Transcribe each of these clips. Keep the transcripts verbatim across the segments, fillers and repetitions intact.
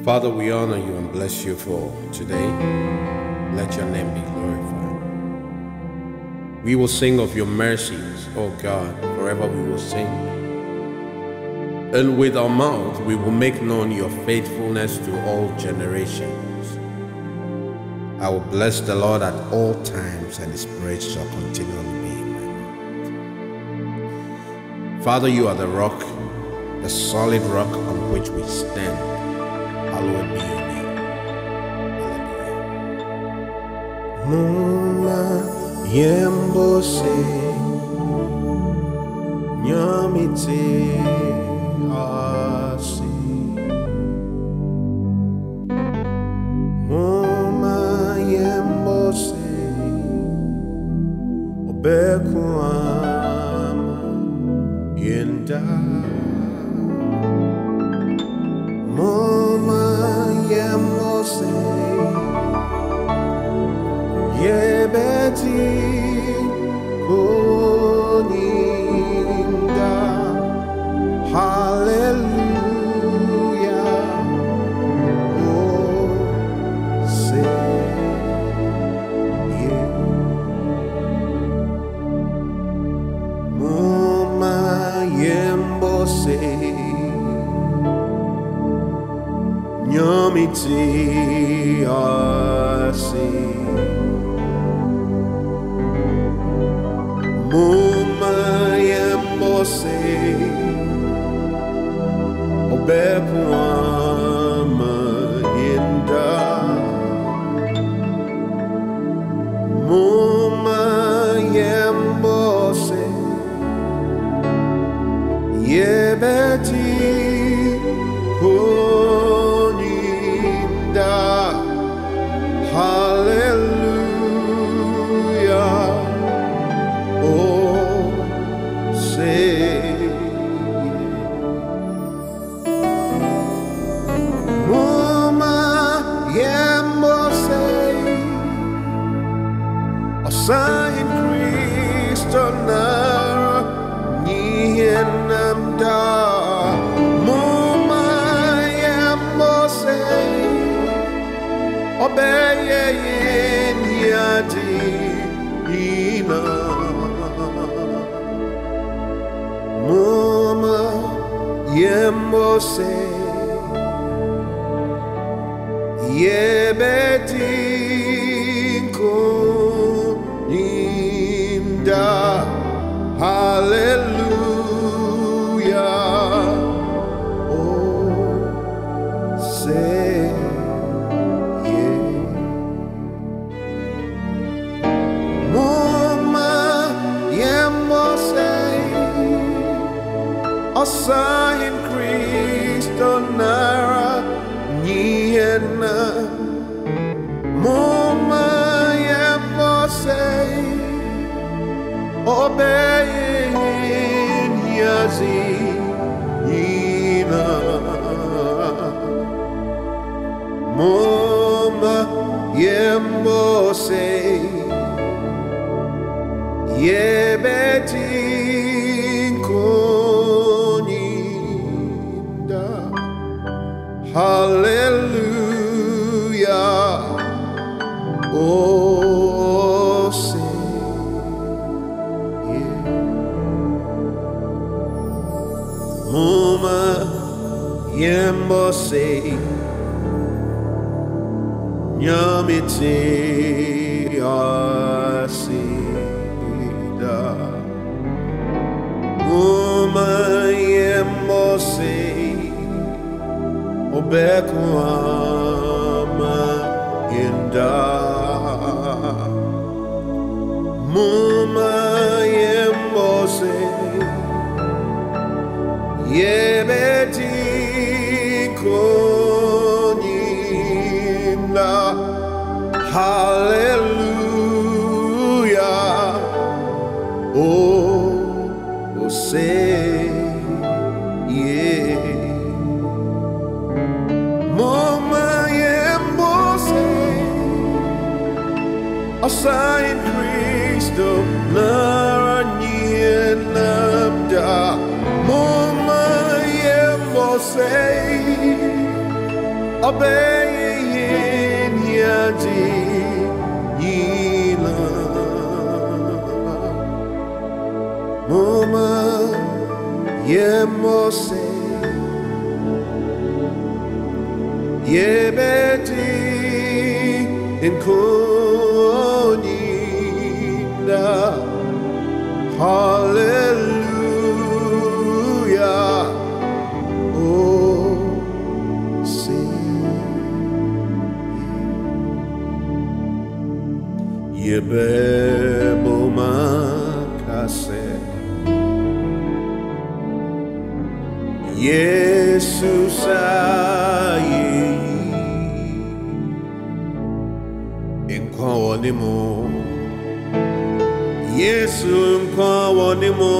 Father, we honor you and bless you for today. Let your name be glorified. We will sing of your mercies, O God, forever we will sing. And with our mouth we will make known your faithfulness to all generations. I will bless the Lord at all times, and his praise shall continually be in my mouth. Father, you are the rock, the solid rock on which we stand. Hallowed be your name. Muma yembose nyamite asi Muma yembose obekuama yenda Muma yembose yebeti koninda hallelujah oh say yeah Muma yembose nyamiti asi Muma yembose obekuama yenda Muma yembose yebeti koninda hallelujah oh say Muma yembose osain Kristo nara nihenamda Muma yembose obeye yadi ina Muma yembose yebeti koninda hallelujah oh say yeah Muma yembose osain Kristo nara niena Muma yembose obeyin yazi ina Muma yembose yebeti koninda hallelujah oh say yeah Muma yembose nyamite asida Muma yembose obekuama yenda Muma yembose yebeti koninda hallelujah oh, oh say yeah Muma yembose osain Kristo nara nihenamda Muma yembose Obeyin yadi yila Moma yemose Yebeti inkoninda Hallelujah Oh sing Yebebo makase Jesus aye Nkwa wonimo Yesu nkwa wonimo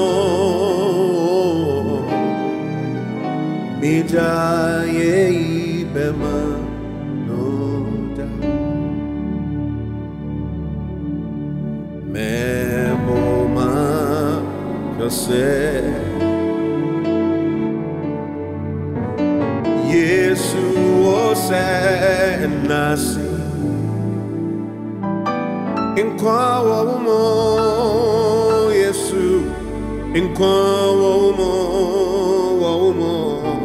Mida ye ibema noda Memo ma kase Yesu ose nasi Nkwa wawumo Yesu Nkwa wawumo wawumo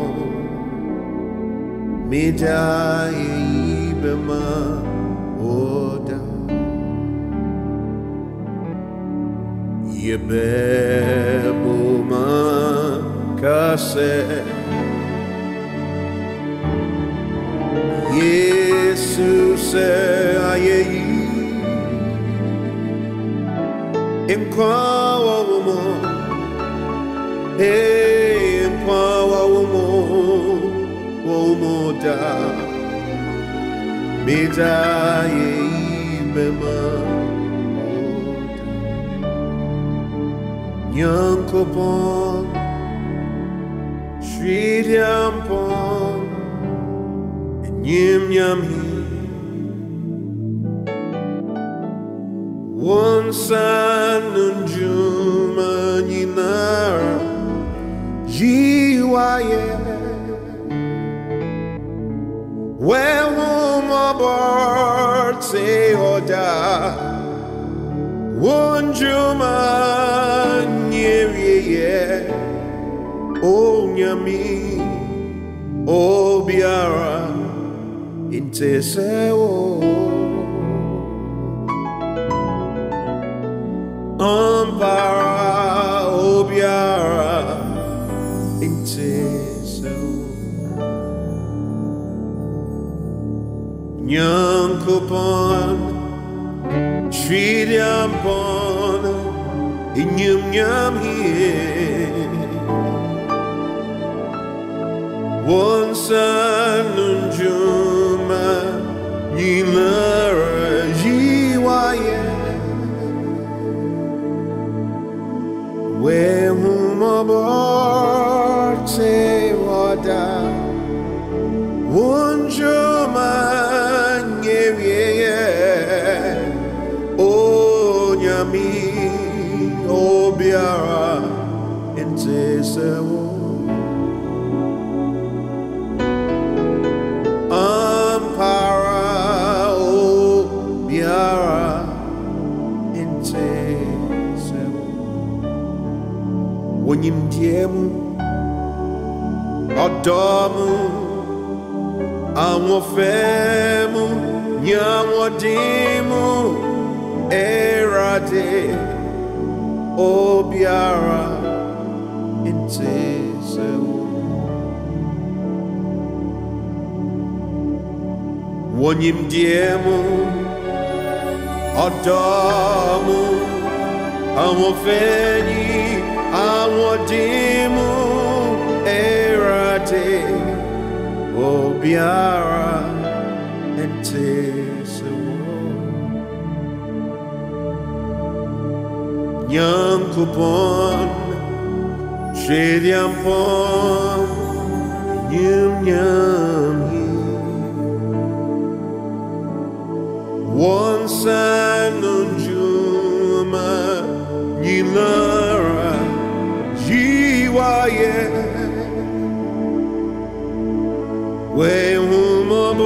Mida ibema oda Yebebo makase Yesu se ayeyi Nkwa wawumo Hey nkwa wawumo Wawumo da Mida ye ibema oda Nyankopon Shridiampon Nyim nyam hi Wonsanunjuma nyinara Jiwaye Wehumabart se oda Wonjuma nyeriye O nyami O biara Intesewo Ampara obiara Intesewo Nyankopon Shridiampon Inyum nyam here Wonsanunjuma Nilara jiwaye Wehumabarte wada Wonjuma nyeriye O nyami O biara Intesewo Ampara O biara Intesewo Wonyimdiemu Odomu Amofemu Nyamodimu Erade Obiara Intesewo Wonyimdiemu Odomu Amofeni Amodimu Erade Obiara Intesewo Nyankopon Shridiampon Nyum nyam hi Wonsanunjuma Nilara jiwaye Wehumabarte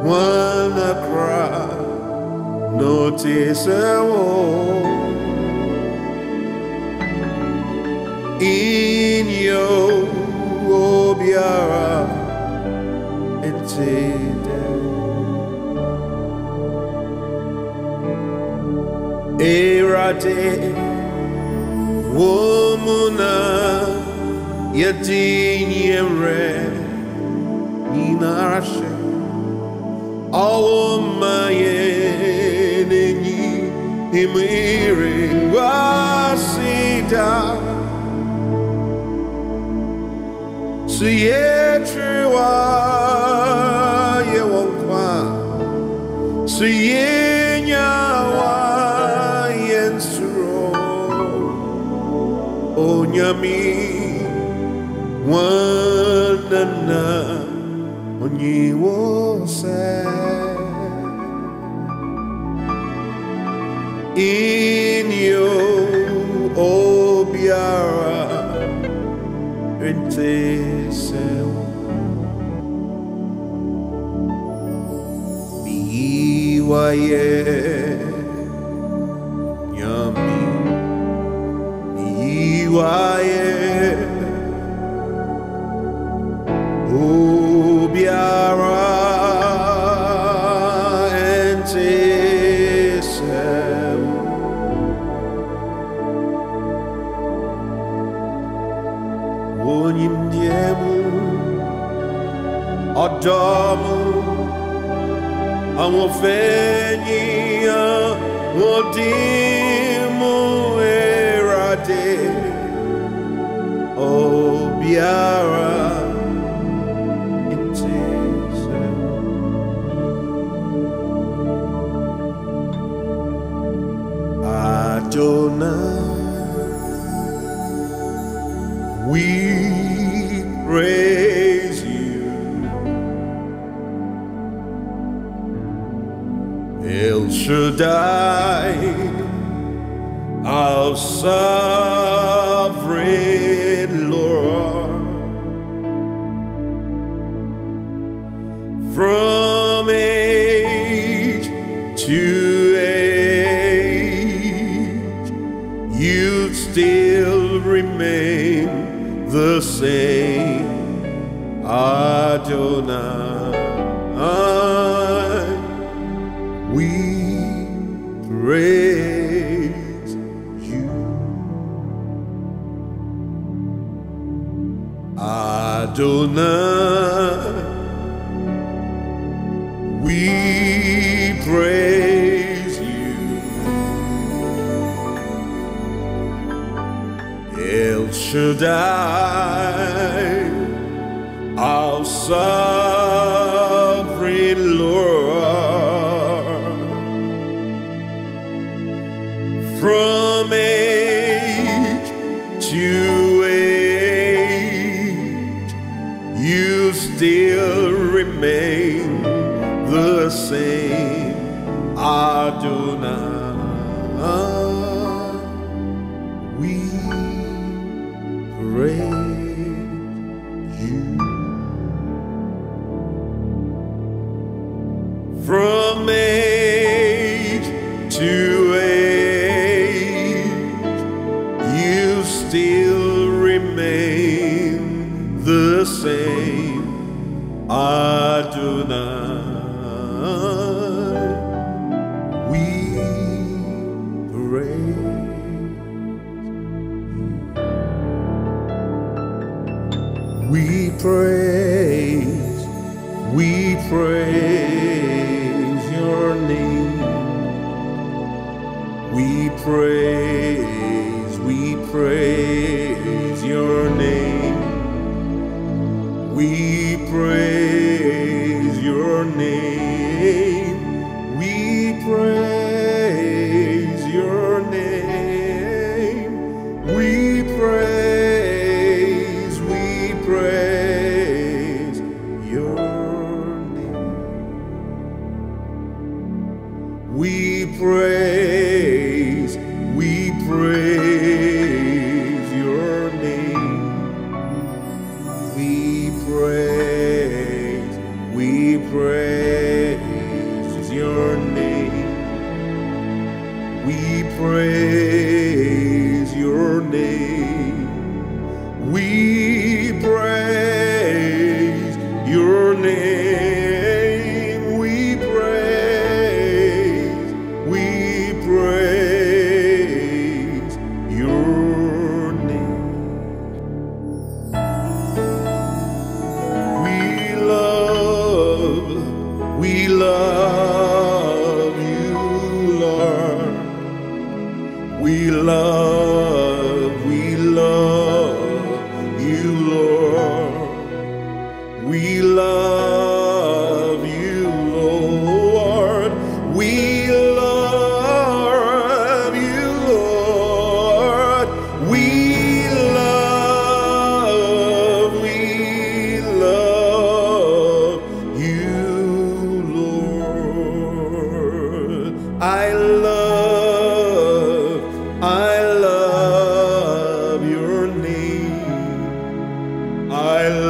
wanna cry, notice a war in your obiara and Erade womuna yadinyemre inarashe awomaye nenyi imire wasida siyetwa yewonkwa siyenyawa Onyami wanana onyiwo se in yo obiara ente se biwaye nyami Iwaye Obiara ente sew Wonyim diemu Adamu Amofenya Odimu erade Obiara ente sew Adonai, we praise you. El Shaddai, our sovereign Lord, from age to age, you still remain the same. Adonai, we praise you. Adonai, we praise you. El Shaddai, our sovereign Lord, from age to age, you still remain the same. Adonai, we praise you. From age to age, you still remain the same. Adonai, we praise. We praise, we praise your name. We praise, we praise your name. We praise your name. We praise your name. We praise, we praise your name. We praise, we praise your name. We praise, we praise your name. We praise your name. We praise your name. We praise, we praise your name. We love, we love you, Lord. We love, we love you, Lord. We love you, Lord. We love you, Lord. We love, we love you, Lord. I love, I love your name. I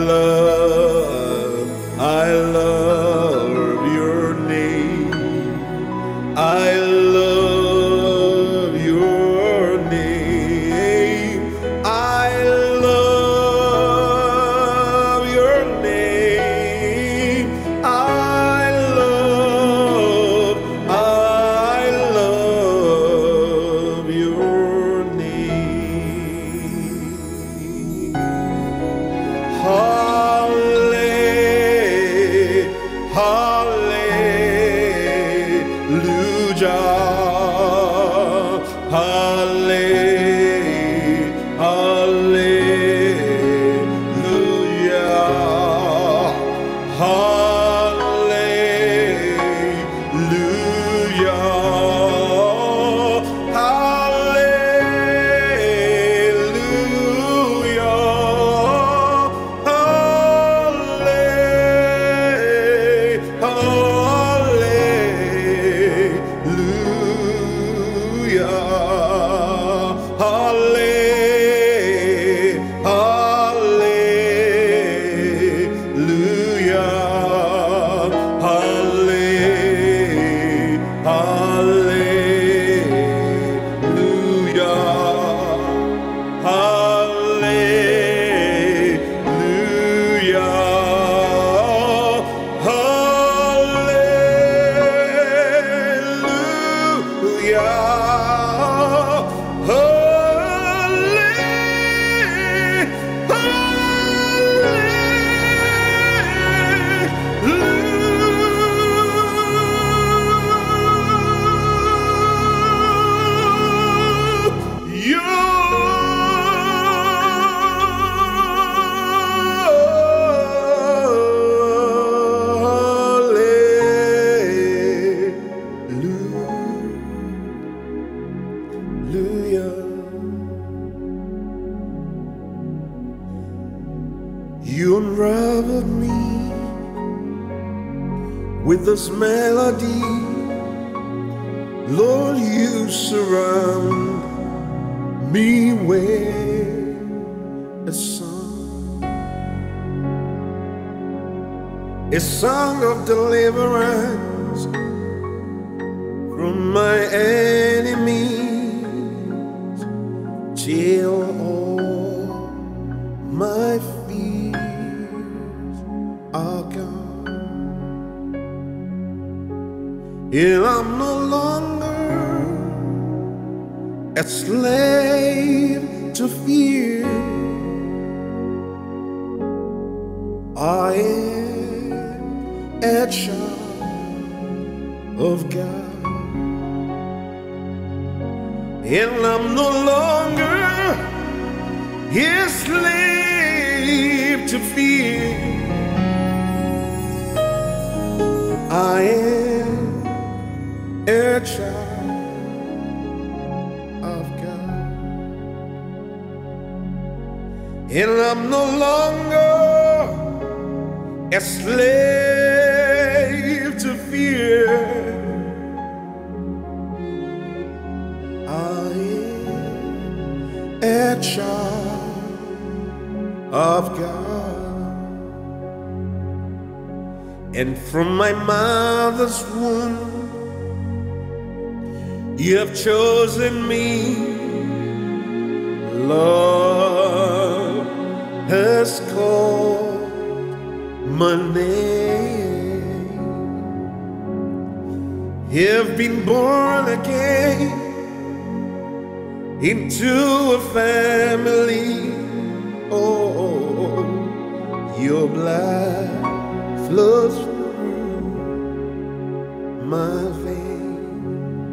love, I love your name. I love your name. I love your name. I love, I love your name. Halle- Hallelujah. Halle- Hallelujah. Hallelujah. You unraveled me with this melody. Lord, you surround me with a song, a song of deliverance from my enemies, till all my fears are gone. And I'm no longer a slave to fear. I am a child of God, and I'm no longer a slave to fear. I am a child of God, and I'm no longer a slave to fear. I am a child of God, and from my mother's womb You have chosen me, Lord has called my name. You've been born again into a family. Oh, your blood flows through my veins,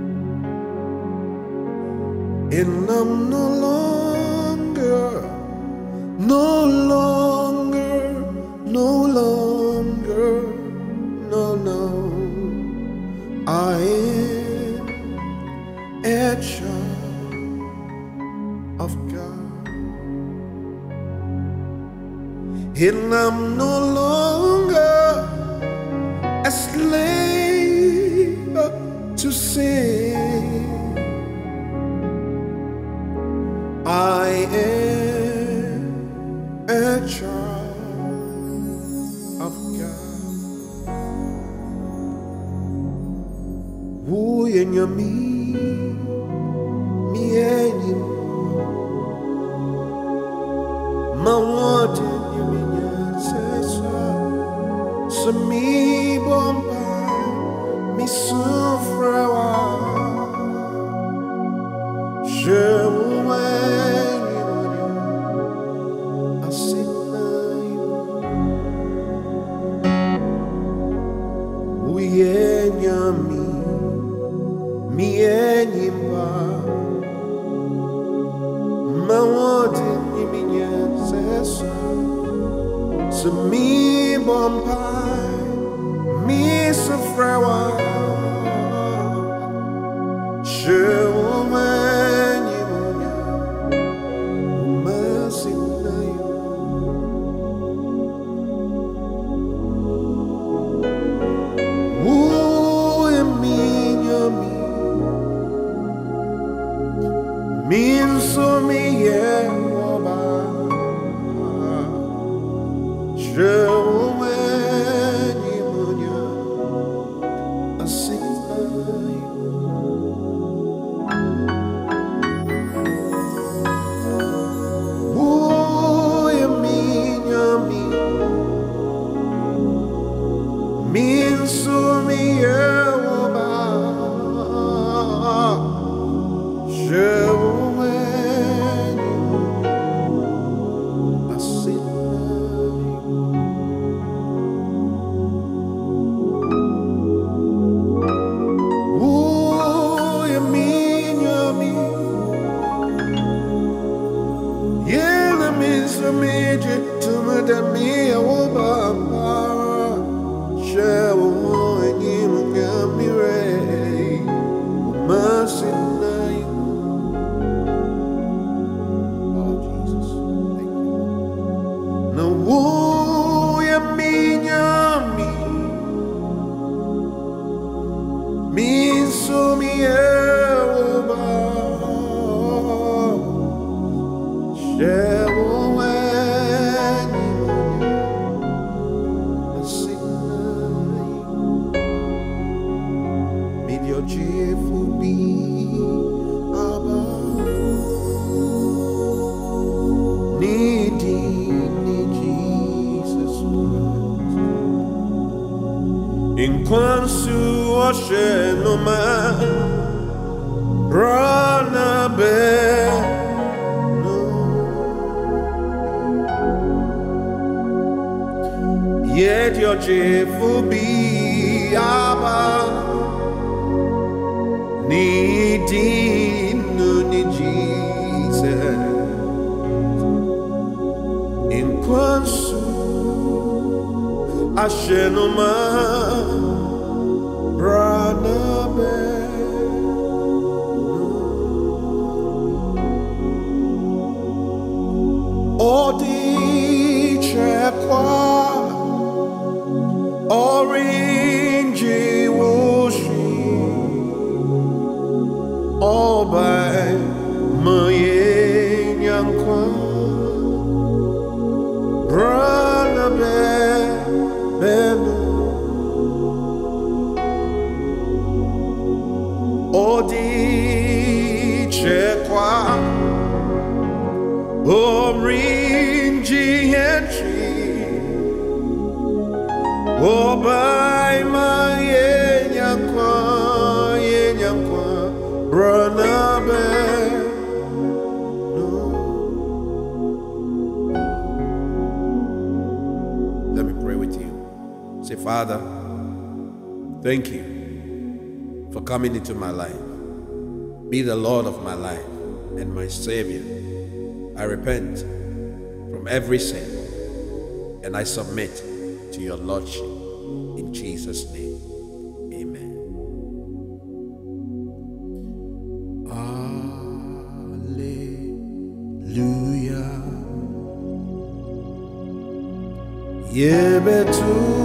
and I'm no longer, no longer, no longer, no, no, I am a child of God. And I'm no longer a slave to sin. I am a child of God. Who in your me, me and you, my wanted. So mi bomba mi souffra je m'ennuie assez oui enyami mi enyimba ma wote ni minya sesa so mi bomba mi sofrawa je m'ennuie monya masinayo ooh eminya mi min so mi ye oba je Yet your cheerful be Abba needing no need Jesus in Kwansu Ashenoma Branabe Odi Chekwa Orange Woshi all by my Yankwa Brana Beno Odi Branabe. Let me pray with you. Say, Father, thank you for coming into my life. Be the Lord of my life and my Savior. I repent from every sin and I submit to your Lordship. In Jesus' name, amen. Hallelujah. Yebetu.